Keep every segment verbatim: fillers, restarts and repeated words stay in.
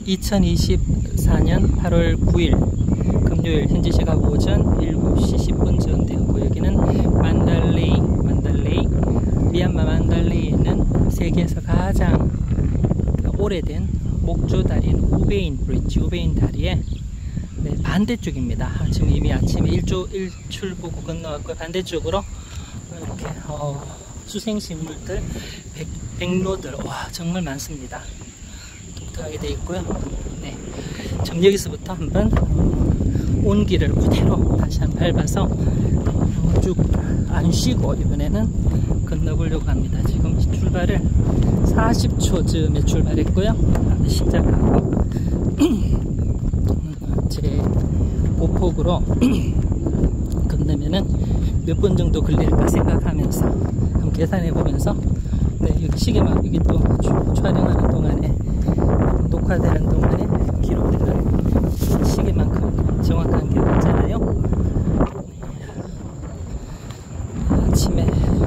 이천이십사년 팔월 구일 금요일 현지 시각 오전 일곱시 십분 정도였고, 여기는 만달레이, 만달레이, 미얀마 만달레이에 있는 세계에서 가장 오래된 목조 다리인 우베인 브릿지, 우베인 다리의 네, 반대쪽입니다. 지금 이미 아침에 일조, 일출 보고 건너왔고, 반대쪽으로 이렇게 어, 수생식물들, 백, 백로들, 와 정말 많습니다. 독특하게 되어 있고요. 네, 전 여기서부터 한번 어, 온 길을 그대로 다시 한번 밟아서 어, 쭉 안 쉬고 이번에는 건너보려고 합니다. 지금 출발을 사십초 즈음에 출발했고요. 시작하고 제 보폭으로 건너면은 몇 분 정도 걸릴까 생각하면서 한번 계산해 보면서, 네, 여기 시계만 여기 또 촬영하는 동안에, 녹화되는 동안에 기록되는 시계만큼 정확한 게 없잖아요. 아침에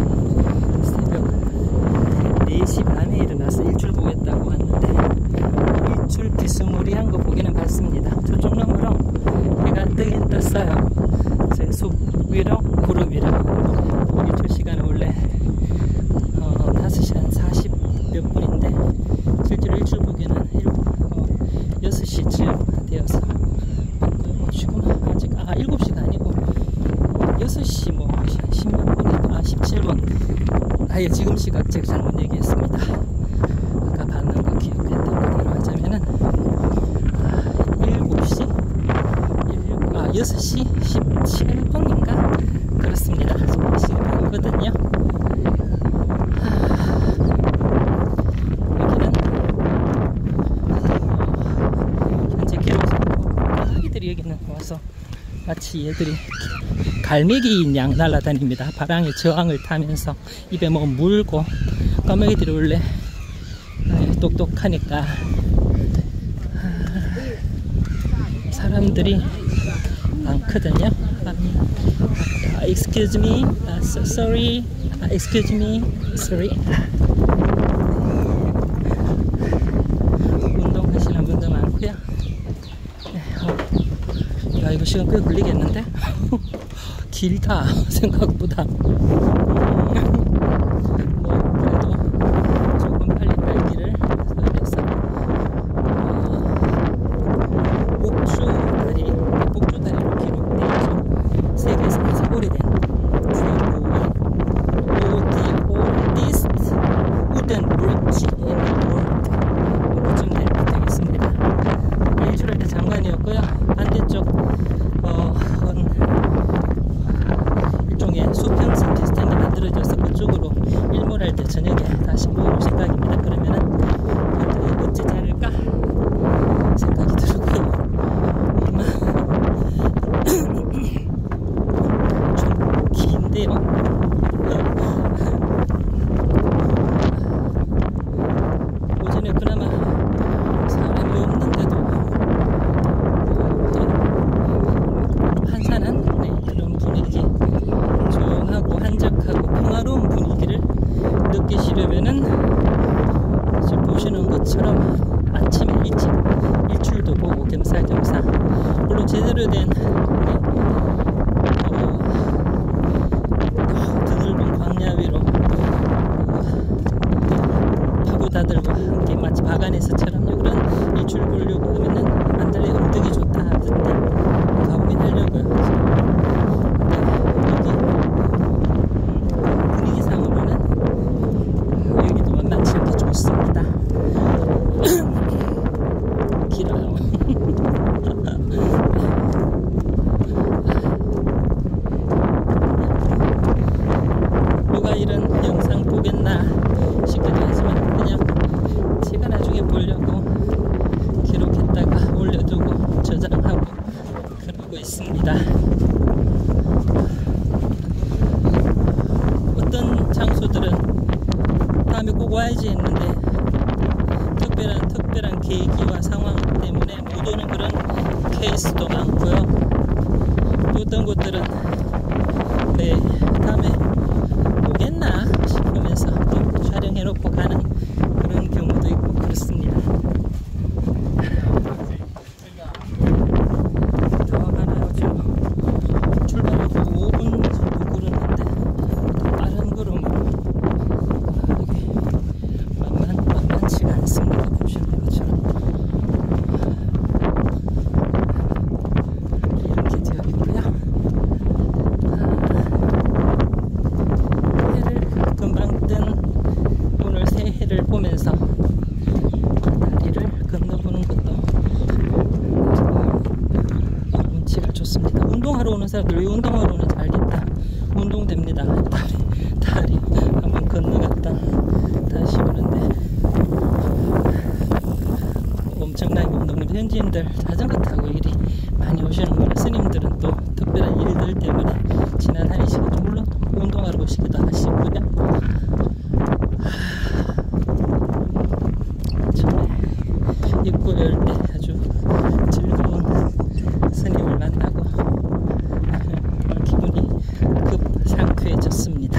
새벽 네시 반에 일어나서 일출 보겠다고 왔는데 일출 비스무리한 거 보기는 봤습니다. 저쪽 너머로 해가 뜨긴 떴어요. 제 숲 위로 구름 위로. 일출 시간은 원래 어, 다섯시 한 사십 몇 분인데 실제로 일출 보기는 어, 여섯시쯤 되어서 지금 아직 아 일곱시가 아니고 여섯시 뭐 십몇 분에 아 십칠분. 아예 지금 시각 제가 잘못 얘기했습니다. 아까 봤는 거 기억했던 그대로 하자면은 아, 일곱시 아 여섯시 십칠분인가 그렇습니다. 지금 보거든요. 여기는 어, 현재 기록상으로 아기들이 여기는 와서 마치 얘들이 갈매기인 양 날아다닙니다. 바람의 저항을 타면서 입에 뭐 물고, 까마귀들이 원래 똑똑하니까 사람들이 많거든요. 아, excuse me, uh, so sorry, uh, excuse me, sorry. 운동하시는 분도 많고요. 네, 어, 야, 이거 시간 꽤 걸리겠는데? 길다 생각보다. 뭐 그래도 조금 빨리 갈 길을 그래서 어, 목조 다리, 목조 다리로 기록되어 있죠. 세계에서 가장 오래된 the oldest wooden bridge in the world. 그쯤 되겠습니다. 일출할 때 장관이었고요. 반대쪽 어, 일종의 수평선 비슷한 게 만들어져서 그쪽으로 일몰할 때 저녁에 다시 모을 생각입니다. 그러면은 굉장히 멋지지 않을까 생각이 들고, 좀 긴데요. 오전에 그나마 사람이 없는데도 한산한 네, 그런 분위기, 조용하고 한적하고 평화로운 분위기를 느끼시려면은 지금 보시는 것처럼 아침에 일찍 일출도 보고 겸사겸사, 물론 제대로 된 네, 어, 드넓은 광야 위로 파고다들과 함께 마치 바간에서처럼 그런 일출 보려고 하면은 만달레 엉덩이 좋다 하던데 가보긴 하려고요. 좋습니다. 길어요. 누가 이런 영상 보겠나 싶기도 하지만 그냥 제가 나중에 보려고 기록했다가 올려두고 저장하고 그러고 있습니다. 어떤 장소들은 다음에 꼭 와야지 했는데 특별한 특별한 계기와 상황 때문에 못 오는 그런 케이스도 많고요. 또 어떤 곳들은 네 다음에 오겠나 싶으면서 또 촬영해놓고 가는 그런 경우도 있고 그렇습니다. 사람들 왜 운동하러는 알겠다. 운동됩니다. 다리, 다리 한번 건너갔다 다시 오는데 엄청나게 운동됩니다. 현지인들 자전거 타고 이리 많이 오시는구나. 스님들은 또 특별한 일들 때문에 지나다니시겠죠. 물론 운동하러 오시기도 하시고요. 입구 열 때 아주 즐거운 스님을 만나고 기분이 급 상쾌해졌습니다.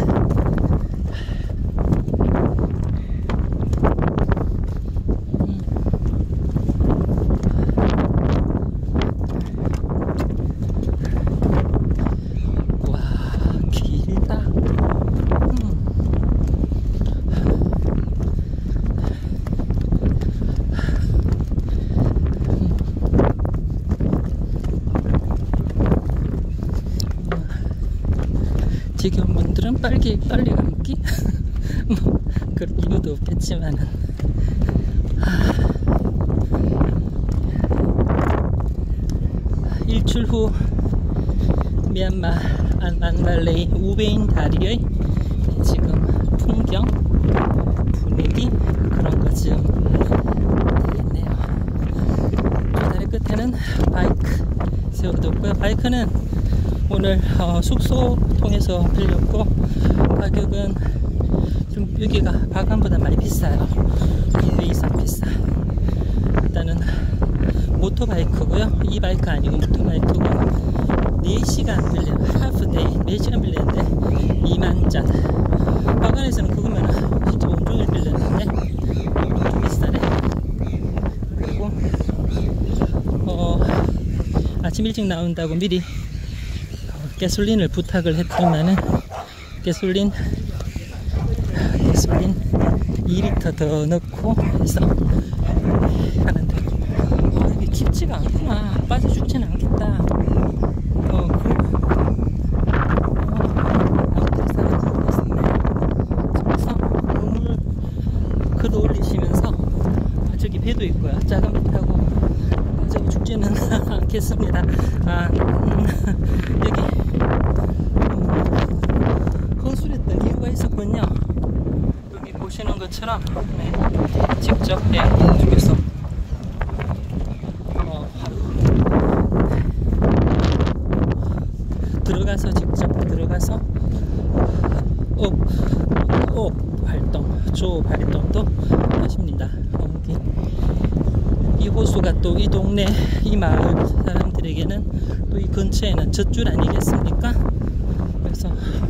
음. 와, 길다. 음. 지겨운 분들은 빨리 빨리 감기 뭐 그런 이유도 없겠지만은 일출 후 미얀마 만달레이 우베인 다리의 지금 풍경 분위기 그런 거 지금 되겠네요. 저 다리 끝에는 바이크 세워뒀고요. 바이크는 오늘 어, 숙소 통해서 빌렸고 가격은 좀 여기가 바간보다 많이 비싸요. 두 배 이상 비싸. 일단은 모토바이크고요. 이 바이크 아니고 모토바이크고 네 시간 빌려 하프데이 네 시간 빌렸는데 이만 짠. 바간에서는 그거면 진짜 온종일 빌렸는데 좀 비싸네. 그리고 어, 아침 일찍 나온다고 미리 가솔린을 부탁을 했더니만은 가솔린 가솔린 이 리터 더 넣고 해서 하는데 아, 이게 깊지가 않구나. 빠져 죽지는 않겠다. 어, 그, 아무튼 사람이 있었네. 그래서 건물 그도 올리시면서 아, 저기 배도 있고요. 작은 배 타고 저기 죽지는 않겠습니다. 아, 음, 여기 허술했던 이유가 있었군요. 여기 보시는 것처럼 네, 직접 네, 이쪽에서 어, 들어가서 직접 들어가서 업, 업 활동, 조 활동도 하십니다. 여기 이 호수가 또 이 동네 이 마을 사람들에게는 또 이 근처에는 젖줄 아니겠습니까? 그래서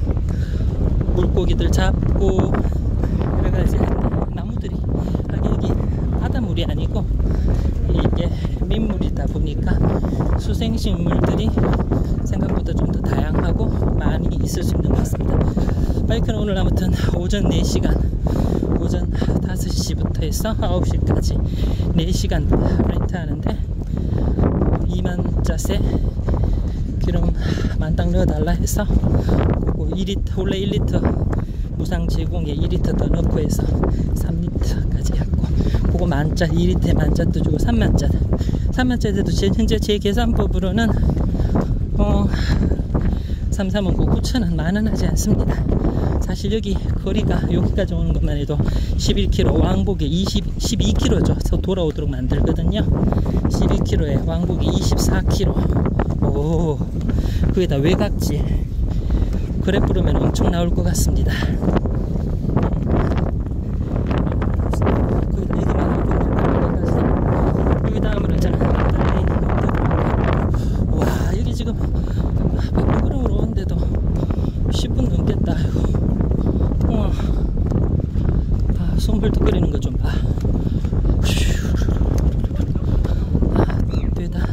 물고기들 잡고 여러가지 나무들이 하긴 여기 바닷물이 아니고 이게 민물이다 보니까 수생식물들이 생각보다 좀 더 다양하고 많이 있을 수 있는 것 같습니다. 바이크는 오늘 아무튼 오전 네 시간 오전 다섯 시부터 해서 아홉 시까지 네 시간 렌트하는데 이만 짜세 기름 만땅 넣어달라 해서 그리고 일 리터 원래 일 리터 무상 제공에 일 리터 더 넣고 해서 삼 리터까지 했고 그거 만짜 이 리터에 만짜도 주고 삼만짜 삼만짜리도 현재 제 계산법으로는 어 삼삼은 구천원 만원 하지 않습니다. 사실 여기 거리가 여기까지 오는 것만 해도 십일 킬로미터 왕복에 이십, 십이 킬로미터죠. 돌아오도록 만들거든요. 십이 킬로미터에 왕복이 이십사 킬로미터. 오, 그게 다 외곽지. 그랩 부르면 엄청 나올 것 같습니다. 거기다 얘기만 하고 여기 다음으로 저는 와, 여기 지금 바쁘그름으로 오는데도 십 분 넘겠다. 우와. 아, 숨 헐떡거리는 거 좀 봐. 아, 되다.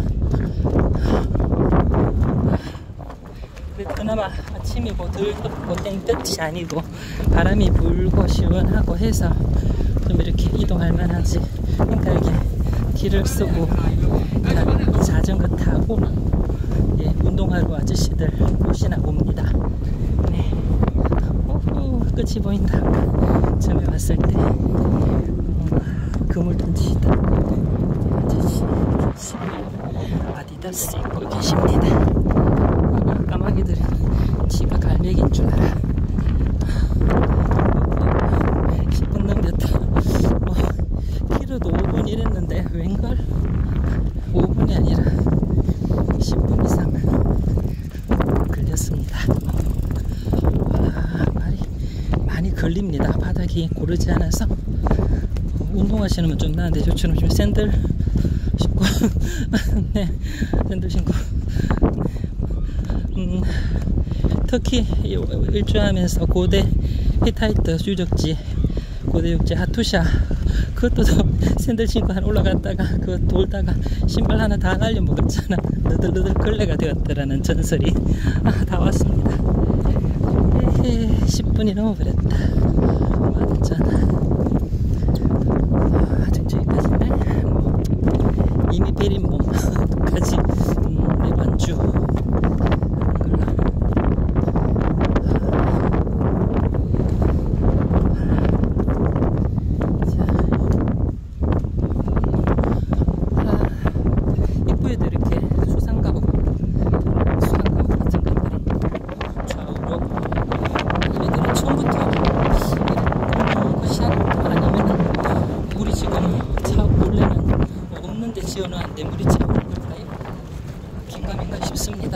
그나마 아침이고 덜 덥고 땡볕이 아니고 바람이 불고 시원하고 해서 좀 이렇게 이동할 만하지. 그러니까 이렇게 길을 쓰고 자전거 타고 예, 운동하러 아저씨들 오시나 봅니다. 네. 오, 끝이 보인다. 처음에 왔을 때 어, 그물 던지시다 아저씨 아디다스 입고 계십니다. 까마귀들이 지가 갈매기인 줄 알아. 십 분 넘겼다. 뭐, 키로도 오 분 이랬는데 웬걸 오 분이 아니라 십 분 이상 걸렸습니다. 와, 말이 많이 걸립니다. 바닥이 고르지 않아서. 운동하시는 분 좀 나은데 저처럼 좀 샌들 신고 네, 샌들 신고 음, 터키 일주하면서 고대 히타이트 유적지, 고대 육지 하투샤, 그것도 샌들 신고 한 올라갔다가 그거 돌다가 신발 하나 다 날려 먹었잖아. 너덜너덜 걸레가 되었더라는 전설이. 아, 다 왔습니다. 에헤, 십 분이 넘어버렸다. 완전 아직 저기까지네. 뭐, 이미 베린 몸까지 음, 내 반주 입구에도 이렇게 수상가옥 수상가옥 같은 것들이 좌우로. 얘네들은 처음부터 이랬던 것이 아니면은 물이 지금 차 원래는 없는데 지어놓았는데 물이 차오른 걸까요? 긴가민가 싶습니다.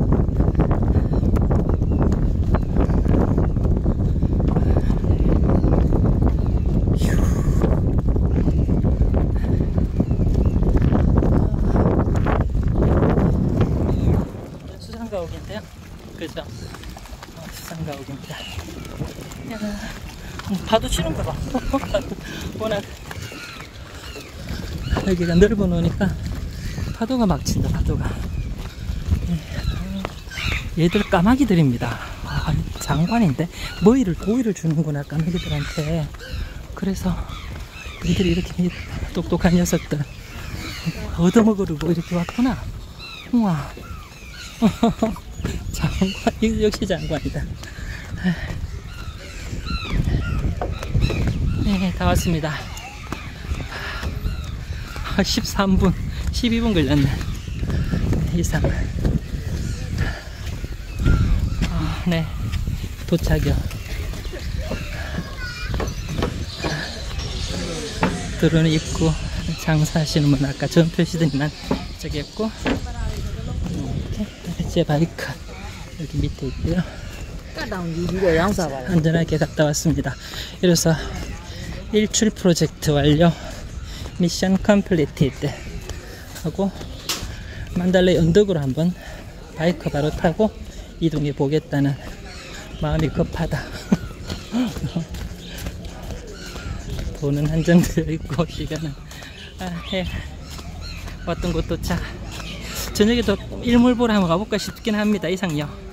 수상가옥인데요, 그죠? 어, 수상가옥입니다. 야, 음, 파도 치는 거 봐. 워낙 여기가 넓어 놓으니까 파도가 막 친다. 파도가. 얘들 까마귀들입니다. 아, 장관인데 뭐이를 고이를 주는구나 까마귀들한테. 그래서 얘들이 이렇게 똑똑한 녀석들 얻어먹으려고 이렇게 왔구나. 우와. 장관, 이거 역시 장관이다. 네, 다 왔습니다. 십삼 분, 십이 분 걸렸네. 이상. 아, 네, 도착이요. 들어오는 입구, 장사하시는 분 아까 전 표시등만 저기 했고, 이렇게 제 바이크 여기 밑에 있고요. 안전하게 갔다 왔습니다. 이래서 일출 프로젝트 완료, 미션 컴플리티드 하고 만달레이 언덕으로 한번 바이크 바로 타고 이동해 보겠다는 마음이 급하다. 돈은 한정되어 있고 시간은 아, 예. 왔던 곳 도착. 저녁에도 일몰 보러 한번 가볼까 싶긴 합니다. 이상요.